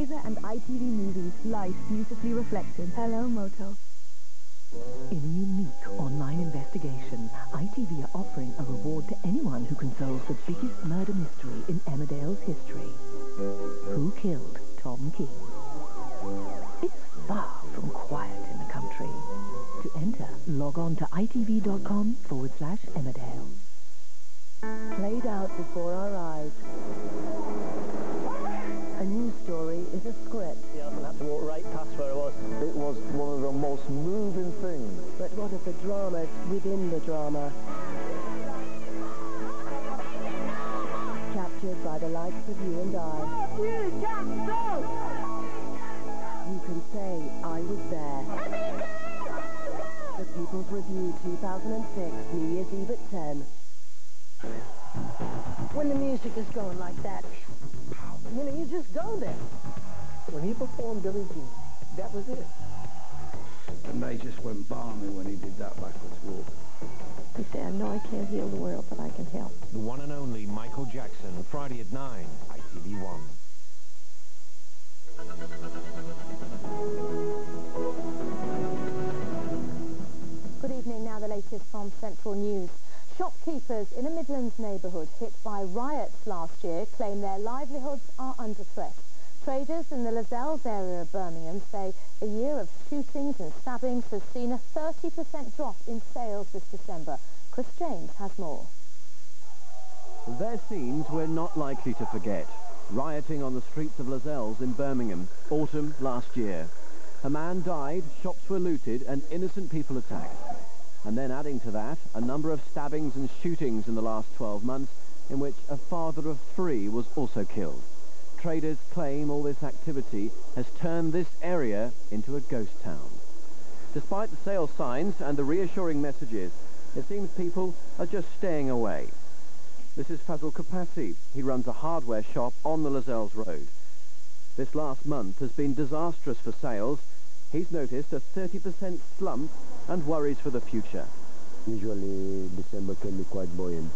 weather and ITV movies, life beautifully reflected. Hello, Moto. In a unique online investigation, ITV are offering a reward to anyone who can solve the biggest murder mystery in Emmerdale's history. Who killed Tom King? It's far from quiet in the country. To enter, log on to itv.com/Emmerdale. Played out before our eyes. A news story is a script. The elephant had to walk right past where it was. It was one of the most moving things. But what of the dramas within the drama? Captured by the likes of you and I. You can say, I was there. The People's Review 2006, New Year's Eve at 10. When the music is going like that, you know, you just go there. When he performed Billie Jean, that was it. And they just went balmy when he did that backwards walk. He said, I know I can't heal the world, but I can help. The one and only Michael Jackson, Friday at 9, ITV1. Good evening, now the latest from Central News. Shopkeepers in a Midlands neighbourhood hit by riots last year claim their livelihoods are under threat. Traders in the Lascelles area of Birmingham say a year of shootings and stabbings has seen a 30% drop in sales this December. Chris James has more. They're scenes we're not likely to forget. Rioting on the streets of Lascelles in Birmingham, autumn last year. A man died, shops were looted and innocent people attacked. And then adding to that, a number of stabbings and shootings in the last 12 months in which a father of 3 was also killed. Traders claim all this activity has turned this area into a ghost town. Despite the sales signs and the reassuring messages, it seems people are just staying away. This is Fazil Kapasi. He runs a hardware shop on the Lascelles Road. This last month has been disastrous for sales. He's noticed a 30% slump and worries for the future. Usually December can be quite buoyant.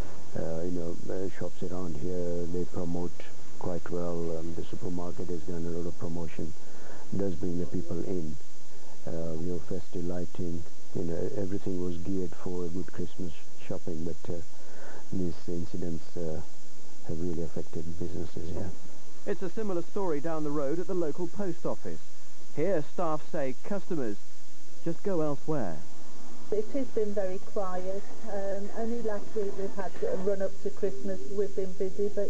Shops around here, they promote quite well. The supermarket has done a lot of promotion. Does bring the people in. Festive lighting, everything was geared for a good Christmas shopping, but these incidents have really affected businesses here. It's a similar story down the road at the local post office. Here, staff say customers just go elsewhere. It has been very quiet. Only last week we've had a run up to Christmas. We've been busy, but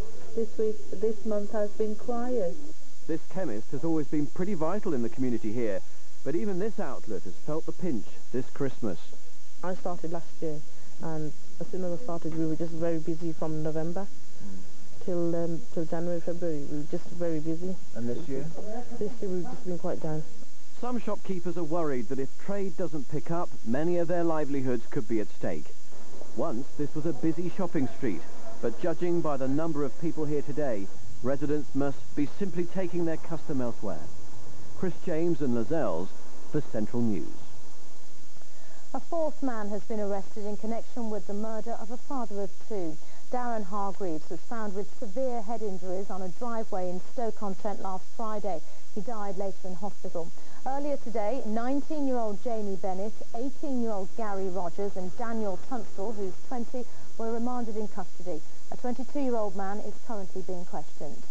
this month has been quiet. This chemist has always been pretty vital in the community here, but even this outlet has felt the pinch this Christmas. I started last year, and as soon as I started we were just very busy from November till January, February. We were just very busy. And this year? This year we've just been quite down. Some shopkeepers are worried that if trade doesn't pick up, many of their livelihoods could be at stake. Once this was a busy shopping street, but judging by the number of people here today, residents must be simply taking their custom elsewhere. Chris James and Lascelles for Central News. A 4th man has been arrested in connection with the murder of a father of 2. Darren Hargreaves was found with severe head injuries on a driveway in Stoke-on-Trent last Friday. He died later in hospital. Earlier today, 19-year-old Jamie Bennett, 18-year-old Gary Rogers and Daniel Tunstall, who's 20, were remanded in custody. A 22-year-old man is currently being questioned.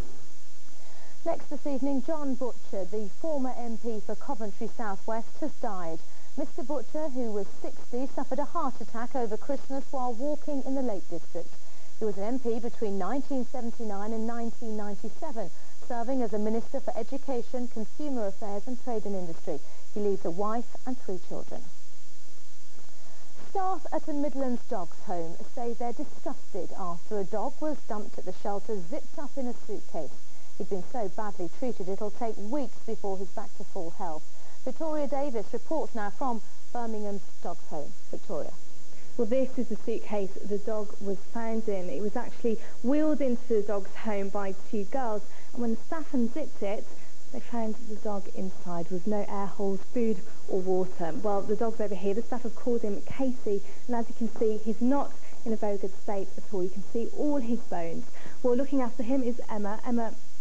Next this evening, John Butcher, the former MP for Coventry South West, has died. Mr Butcher, who was 60, suffered a heart attack over Christmas while walking in the Lake District. He was an MP between 1979 and 1997, serving as a Minister for Education, Consumer Affairs and Trade and Industry. He leaves a wife and 3 children. Staff at a Midlands Dogs home say they're disgusted after a dog was dumped at the shelter zipped up in a suitcase. He'd been so badly treated it'll take weeks before he's back to full health. Victoria Davis reports now from Birmingham's Dogs home. Victoria. Well, this is the suitcase the dog was found in. It was actually wheeled into the dog's home by 2 girls, and when the staff unzipped it, they found the dog inside with no air holes, food or water. Well, the dog's over here. The staff have called him Casey, and as you can see, he's not in a very good state at all. You can see all his bones. Well, looking after him is Emma. Emma,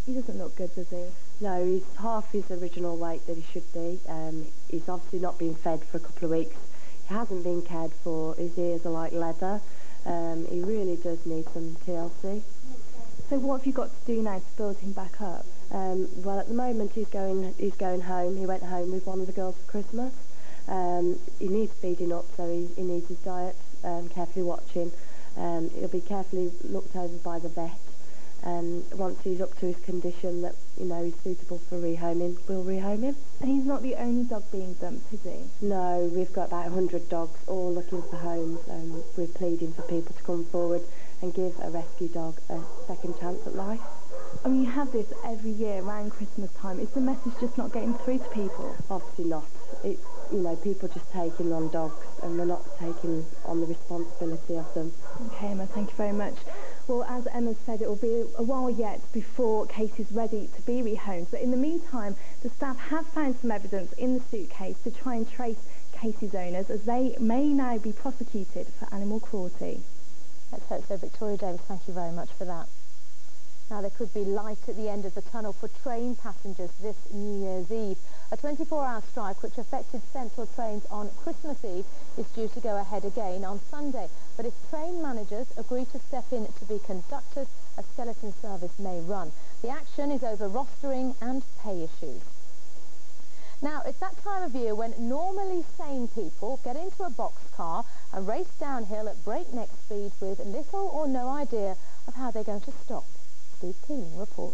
He doesn't look good, does he? No, he's half his original weight that he should be. He's obviously not been fed for a couple of weeks. He hasn't been cared for. His ears are like leather. He really does need some TLC. So what have you got to do now to build him back up? Well, at the moment he's going home. He went home with one of the girls for Christmas. He needs feeding up, so he needs his diet carefully watching. He'll be carefully looked over by the vet. And once he's up to his condition that, you know, he's suitable for rehoming, we'll rehome him. And he's not the only dog being dumped, is he? No, we've got about 100 dogs all looking for homes, and we're pleading for people to come forward and give a rescue dog a second chance at life. I mean, you have this every year around Christmas time. Is the message just not getting through to people? Obviously not. It's, you know, people just taking on dogs and they're not taking on the responsibility of them. Okay, Emma, thank you very much. Well, as Emma said, it will be a while yet before Casey's ready to be rehomed. But in the meantime, the staff have found some evidence in the suitcase to try and trace Casey's owners, as they may now be prosecuted for animal cruelty. Let's hope so. Victoria Davis, thank you very much for that. Now, there could be light at the end of the tunnel for train passengers this New Year's Eve. A 24-hour strike which affected Central trains on Christmas Eve is due to go ahead again on Sunday. But if train managers agree to step in to be conductors, a skeleton service may run. The action is over rostering and pay issues. Now, it's that time of year when normally sane people get into a boxcar and race downhill at breakneck speed with little or no idea of how they're going to stop. Steve Keeling reports.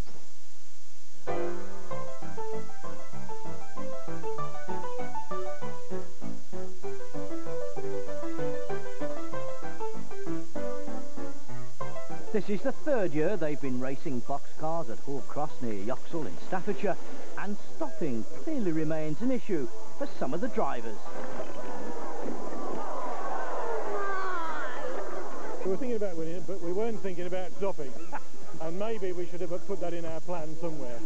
This is the third year they've been racing boxcars at Hove Cross near Yoxall in Staffordshire, and stopping clearly remains an issue for some of the drivers. We were thinking about winning it, but we weren't thinking about stopping. And maybe we should have put that in our plan somewhere.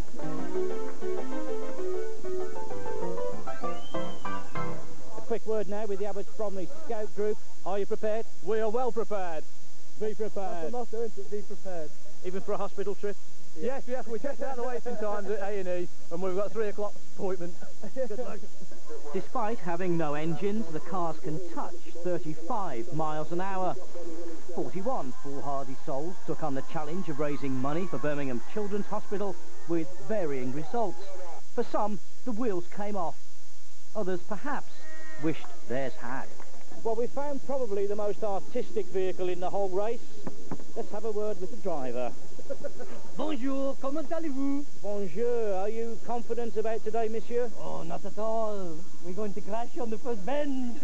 A quick word now with the Abbots Bromley Scout Group. Are you prepared? We are well prepared. Be prepared. That's the motto, isn't it? Be prepared. Even for a hospital trip? Yes, we checked out the waiting times at A&E, and we've got a 3 o'clock appointment. Good luck. Despite having no engines, the cars can touch 35 miles an hour. 41 foolhardy souls took on the challenge of raising money for Birmingham Children's Hospital with varying results. For some, the wheels came off. Others, perhaps, wished theirs had. Well, we found probably the most artistic vehicle in the whole race. Let's have a word with the driver. Bonjour, comment allez-vous? Bonjour, are you confident about today, monsieur? Oh, not at all. We're going to crash on the first bend.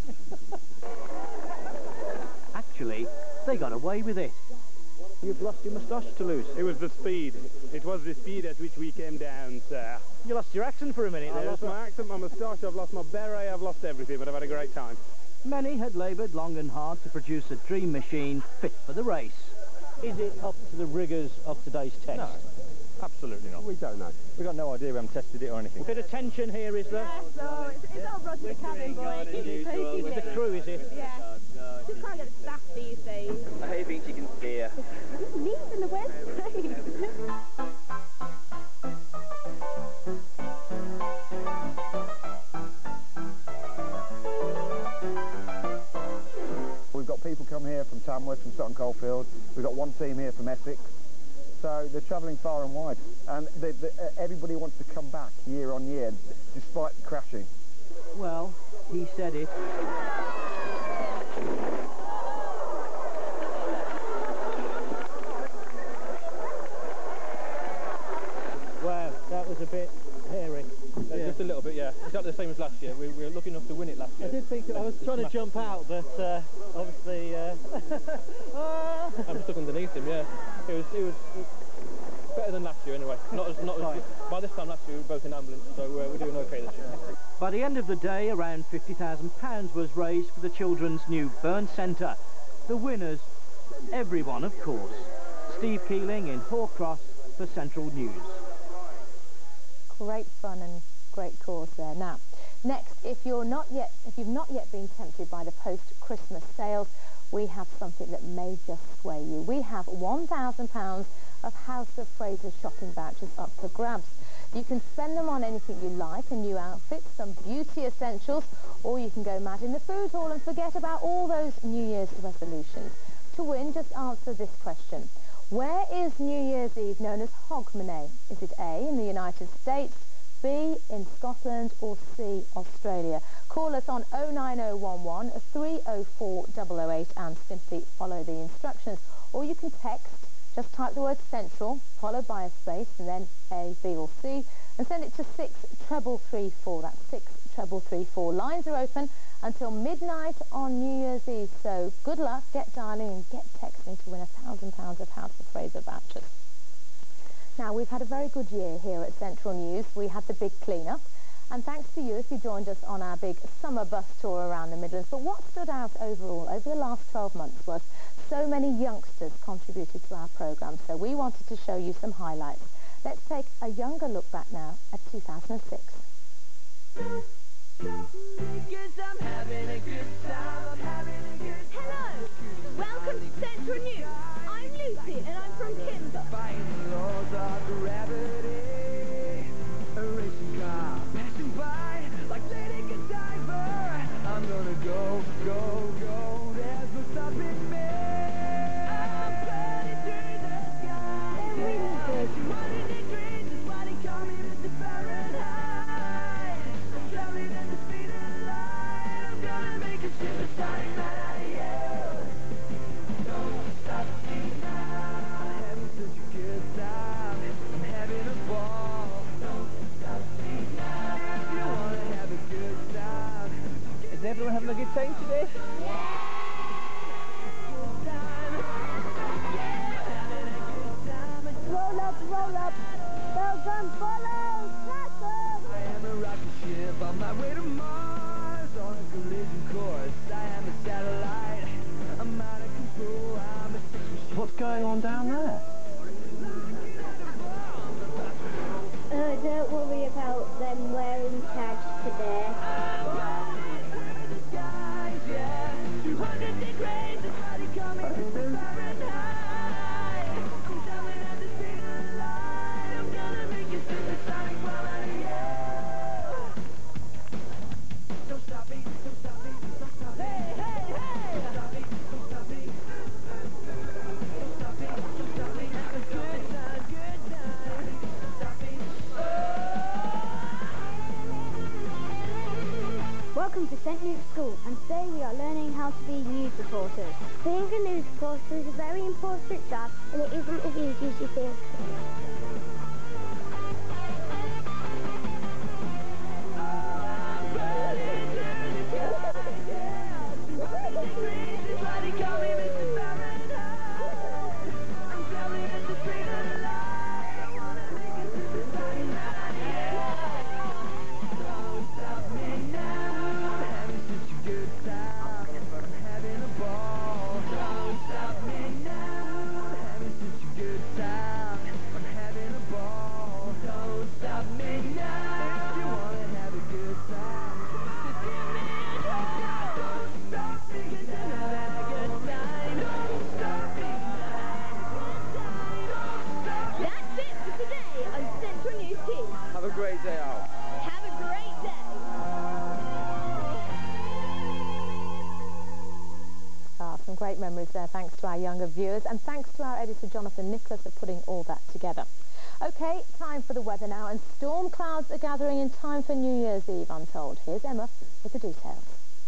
Actually, they got away with it. You've lost your moustache, Toulouse. It was the speed. It was the speed at which we came down, sir. You lost your accent for a minute there. I lost my accent, my moustache, I've lost my beret, I've lost everything, but I've had a great time. Many had laboured long and hard to produce a dream machine fit for the race. Is it up to the rigours of today's test? No, absolutely not. We don't know. We've got no idea, we haven't tested it or anything. A bit of tension here, is there? Yeah, so it's all brought to the cabin boy. With the crew, is it? Yeah. Just can't get staff these days. How you think you can steer? It's neat in the website. We've got people come here from Tamworth, from Sutton Coldfield. We've got one team here from Essex. So they're travelling far and wide. And everybody wants to come back year on year, despite the crashing. Well, he said it. Wow, that was a bit hairy. Yeah. Just a little bit, yeah. Exactly the same as last year. We were lucky enough to win it last year. I did think I was trying to jump out, but obviously I'm stuck underneath him. Yeah, it was better than last year anyway. Not as by this time last year we were both in ambulance, so we're doing okay this year. By the end of the day, around £50,000 was raised for the children's new burn centre. The winners, everyone of course. Steve Keeling in Hove Cross for Central News. Great fun and great cause there. Now, next, if you've not yet been tempted by the post-Christmas sales, we have something that may just sway you. We have £1,000 of House of Fraser shopping vouchers up for grabs. You can spend them on anything you like, a new outfit, some beauty essentials, or you can go mad in the food hall and forget about all those New Year's resolutions. To win, just answer this question. Where is New Year's Eve known as Hogmanay? Is it A, in the United States, B, in Scotland, or C, Australia? Call us on 09011 304 008 and simply follow the instructions. Or you can text, just type the word Central, followed by a space, and then A, B or C, and send it to 63334. That's 63334. Lines are open until midnight on New Year's Eve, so good luck, get dialing and get texting to win £1,000 of House of Fraser vouchers. Now, we've had a very good year here at Central News. We had the big clean-up, and thanks to you if you joined us on our big summer bus tour around the Midlands. But what stood out overall over the last 12 months was so many youngsters contributed to our programme, so we wanted to show you some highlights. Let's take a younger look back now at 2006. Hello, welcome to Central News. I'm Lucy and I'm from Kimber. Is everyone having a good time today? Roll up, bells and follow, tackle! I am a rocket ship on my way to Mars, on a collision course. I am a satellite, I'm out of control, I'm a sex machine. What's going on down there? Don't worry about them wearing tags today. 200 degrees, the body coming to Fahrenheit. I'm traveling at the speed of light. I'm gonna make you supersonic while I am. Don't stop me, don't stop me, don't stop me. Hey, hey, hey! Don't stop me, don't stop me. Don't stop me, don't stop me. Have a good time, good time. Don't stop me. Welcome to St. Luke's School, and today we are learning how to be news reporters. Being a news reporter is a very important job, and it isn't as easy as you think. Have a great day out. Have a great day. Some great memories there, thanks to our younger viewers, and thanks to our editor Jonathan Nicholas for putting all that together. OK, time for the weather now, and storm clouds are gathering in time for New Year's Eve, I'm told. Here's Emma with the details.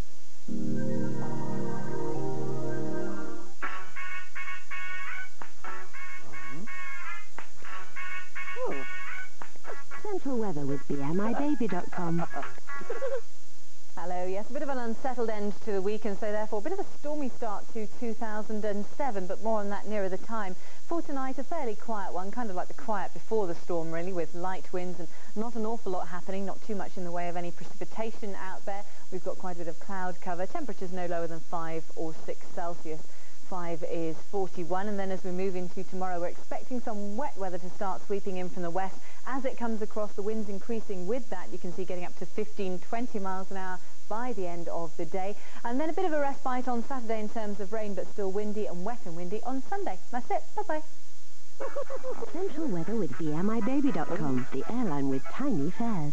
Central weather with BMIBaby.com. Hello, yes, a bit of an unsettled end to the week, and so therefore a bit of a stormy start to 2007, but more on that nearer the time. For tonight, a fairly quiet one, kind of like the quiet before the storm really, with light winds and not an awful lot happening, not too much in the way of any precipitation out there. We've got quite a bit of cloud cover, temperatures no lower than 5 or 6 Celsius. 5 is 41, and then as we move into tomorrow, we're expecting some wet weather to start sweeping in from the west. As it comes across, the winds increasing with that. You can see getting up to 15-20 miles an hour by the end of the day. And then a bit of a respite on Saturday in terms of rain, but still windy and wet and windy on Sunday. That's it. Bye-bye. Central weather with BMIBaby.com, the airline with tiny fares.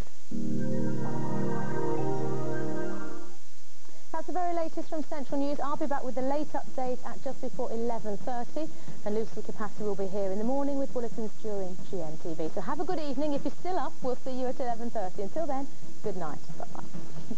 That's the very latest from Central News. I'll be back with the late update at just before 11:30, and Lucy Capatti will be here in the morning with bulletins during GMTV. So have a good evening. If you're still up, we'll see you at 11:30. Until then, good night. Bye-bye.